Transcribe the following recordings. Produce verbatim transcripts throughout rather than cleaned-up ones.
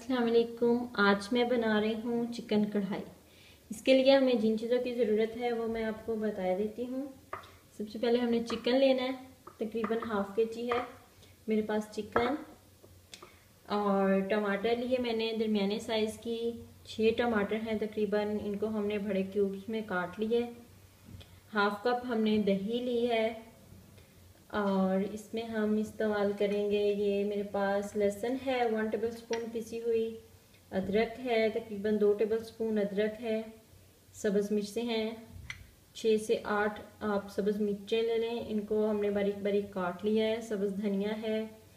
अस्सलाम वालेकुम। आज मैं बना रही हूँ चिकन कढ़ाई। इसके लिए हमें जिन चीज़ों की ज़रूरत है वो मैं आपको बता देती हूँ। सबसे पहले हमने चिकन लेना है, तकरीबन हाफ के जी है मेरे पास चिकन। और टमाटर लिए मैंने दरमियाने साइज़ की, छः टमाटर हैं तकरीबन, इनको हमने बड़े क्यूब्स में काट लिए। हाफ कप हमने दही ली है और इसमें हम इस्तेमाल करेंगे, ये मेरे पास लहसुन है वन टेबल स्पून पिसी हुई, अदरक है तकरीबन दो टेबल स्पून अदरक है, सब्ज़ मिर्चें हैं छः से आठ आप सब्ज़ मिर्चें ले लें, इनको हमने बारीक बारीक काट लिया है। सब्ज़ धनिया है,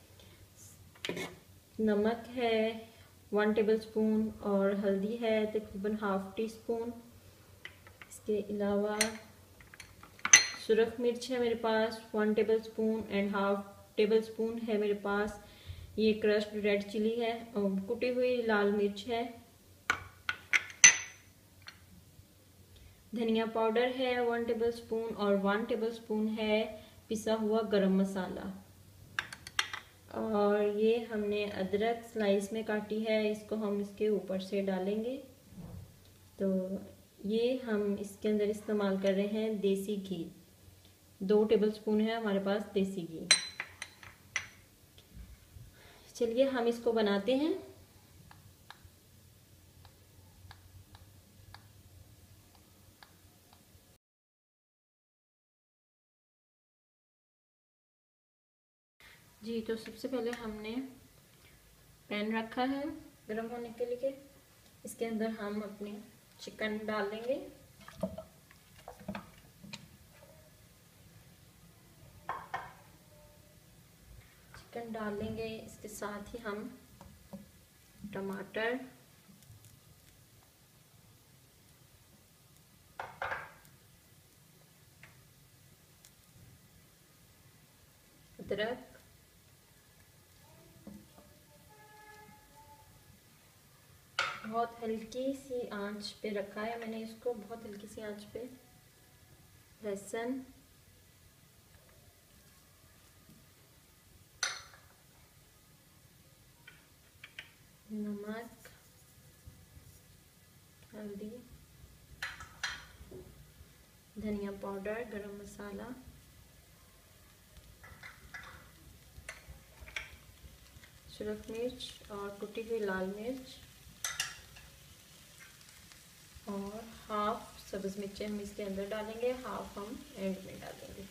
नमक है वन टेबल स्पून और हल्दी है तकरीबन हाफ टी स्पून। इसके अलावा सुरख मिर्च है मेरे पास one tablespoon and half tablespoon है मेरे पास ये क्रश्ड रेड चिली है, कुटी हुई लाल मिर्च है, धनिया पाउडर है वन टेबल स्पून और वन टेबल स्पून है पिसा हुआ गरम मसाला। और ये हमने अदरक स्लाइस में काटी है, इसको हम इसके ऊपर से डालेंगे। तो ये हम इसके अंदर इस्तेमाल कर रहे हैं देसी घी, दो टेबल स्पून है हमारे पास देसी घी। चलिए हम इसको बनाते हैं। जी, तो सबसे पहले हमने पैन रखा है गर्म होने के लिए। इसके अंदर हम अपने चिकन डाल देंगे। चिकन डाल लेंगे, इसके साथ ही हम टमाटर, अदरक, बहुत हल्की सी आंच पे रखा है मैंने इसको, बहुत हल्की सी आंच पे, लहसुन, नमक, हल्दी, धनिया पाउडर, गरम मसाला, सुरख मिर्च और कुटी हुई लाल मिर्च और हाफ सब्ज़ मिर्चें हम इसके अंदर डालेंगे, हाफ हम एंड में डालेंगे।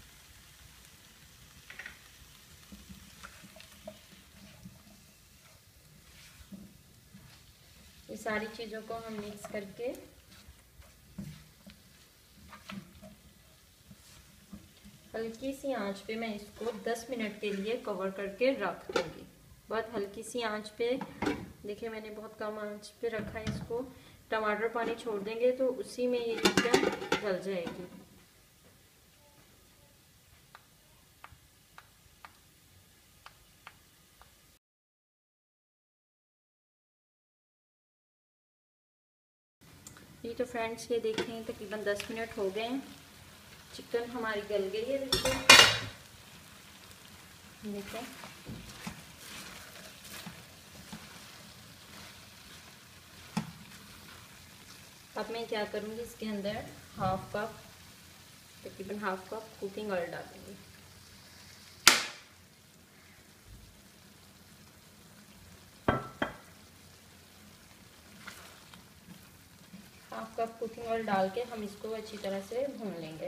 ये सारी चीज़ों को हम मिक्स करके हल्की सी आंच पे मैं इसको दस मिनट के लिए कवर करके रख दूँगी। बहुत हल्की सी आंच पे, देखिए मैंने बहुत कम आंच पे रखा है इसको। टमाटर पानी छोड़ देंगे तो उसी में ये चिकन गल जाएगी। ये तो फ्रेंड्स ये देखें तकरीबन दस मिनट हो गए हैं, चिकन हमारी गल गई है। देखो देखो अब मैं क्या करूँगी, इसके अंदर हाफ कप तकरीबन हाफ कप कुकिंग ऑयल डालूंगी। हाफ कप कुकिंग ऑयल डाल के हम इसको अच्छी तरह से भून लेंगे।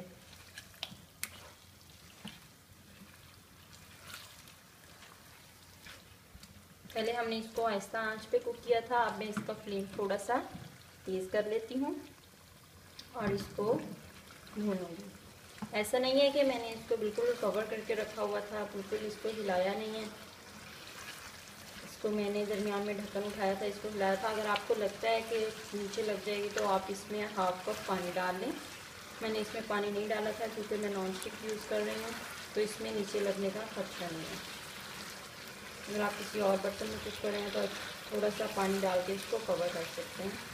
पहले हमने इसको आहिस्ता आंच पे कुक किया था, अब मैं इसका फ्लेम थोड़ा सा तेज़ कर लेती हूँ और इसको भूनूंगी। ऐसा नहीं है कि मैंने इसको बिल्कुल कवर करके रखा हुआ था, बिल्कुल इसको हिलाया नहीं है। इसको मैंने दरमियान में ढक्कन उठाया था, इसको हिलाया था। अगर आपको लगता है कि नीचे लग जाएगी तो आप इसमें हाफ कप पानी डाल लें। मैंने इसमें पानी नहीं डाला था क्योंकि मैं नॉन स्टिक यूज़ कर रही हूँ, तो इसमें नीचे लगने का खतरा नहीं है। अगर आप किसी और बर्तन में कुछ करें तो थोड़ा सा पानी डाल के इसको कवर कर सकते हैं।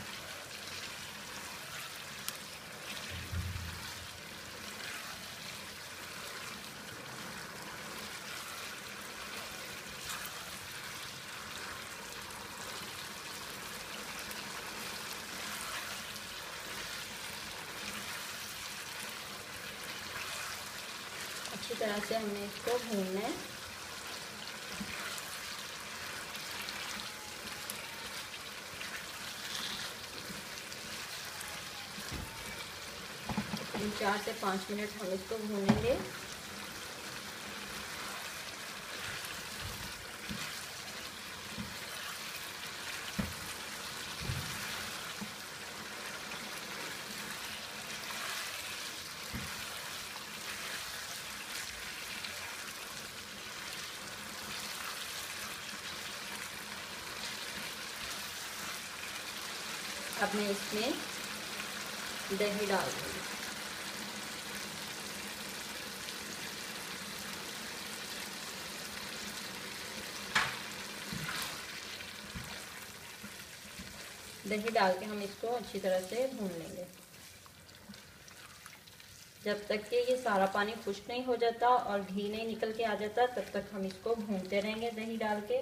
अच्छी तरह से हमने इसको भूनना है। चार से पाँच मिनट हम इसको भूनेंगे। अब मैं इसमें दही डाल दूँगी। दही डाल के हम इसको अच्छी तरह से भून लेंगे जब तक कि ये सारा पानी खुश्क नहीं हो जाता और घी नहीं निकल के आ जाता, तब तक हम इसको भूनते रहेंगे दही डाल के।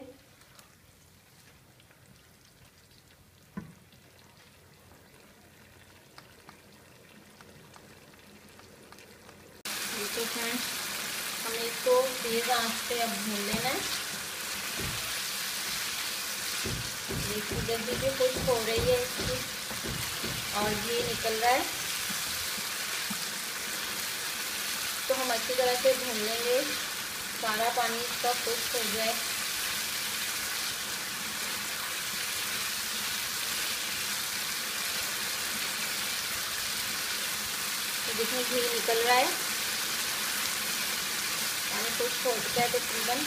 तो फ्रेंड्स हमें इसको तेज आंच पे अब भून लेना है। देखिए दही भी खुश्क हो रही है इसकी और घी निकल रहा है, तो हम अच्छी तरह से भून लेंगे, सारा पानी इसका खुश्क हो जाए। तो देखिए घी निकल रहा है, पानी खुश्क हो चुका है तकरीबन।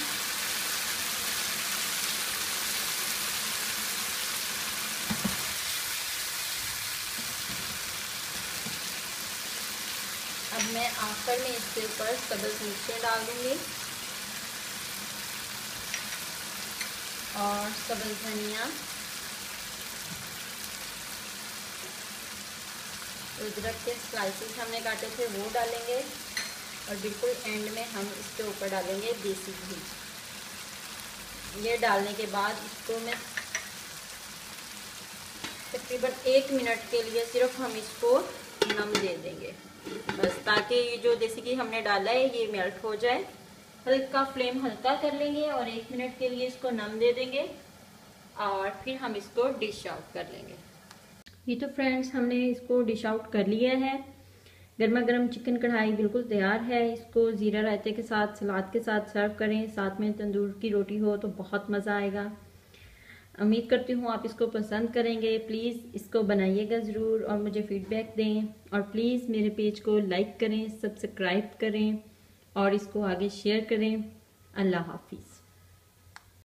अब मैं आखिर में इसके ऊपर सब्ज़ मिर्चें डाल दूँगी और सब्ज़ धनिया, अदरक के स्लाइसेस हमने काटे थे वो डालेंगे और बिल्कुल एंड में हम इसके ऊपर डालेंगे देसी घी। ये डालने के बाद इसको मैं तकरीबन एक मिनट के लिए सिर्फ हम इसको नम दे देंगे, बस ताकि ये जो देसी घी हमने डाला है ये मेल्ट हो जाए। हल्का फ्लेम हल्का कर लेंगे और एक मिनट के लिए इसको नम दे देंगे और फिर हम इसको डिश आउट कर लेंगे। ये तो फ्रेंड्स हमने इसको डिश आउट कर लिया है। गर्मा गर्म चिकन कढ़ाई बिल्कुल तैयार है। इसको ज़ीरा रायते के साथ, सलाद के साथ सर्व करें, साथ में तंदूर की रोटी हो तो बहुत मज़ा आएगा। उम्मीद करती हूँ आप इसको पसंद करेंगे। प्लीज़ इसको बनाइएगा ज़रूर और मुझे फीडबैक दें और प्लीज़ मेरे पेज को लाइक करें, सब्सक्राइब करें और इसको आगे शेयर करें। अल्लाह हाफिज़।